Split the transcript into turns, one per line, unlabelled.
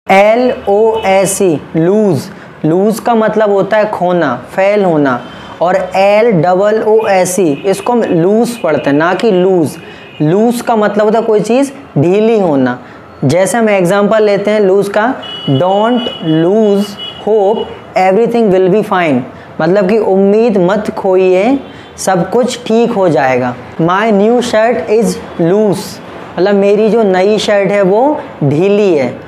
LOSE loose, loose का मतलब होता है खोना, फेल होना। और LOOSE इसको हम लूज पढ़ते हैं, ना कि लूज। लूज का मतलब होता है कोई चीज़ ढीली होना। जैसे हम एग्जांपल लेते हैं लूज का, don't lose hope everything will be fine, मतलब कि उम्मीद मत खोइए, सब कुछ ठीक हो जाएगा। My new shirt is loose, मतलब मेरी जो नई शर्ट है वो ढीली है।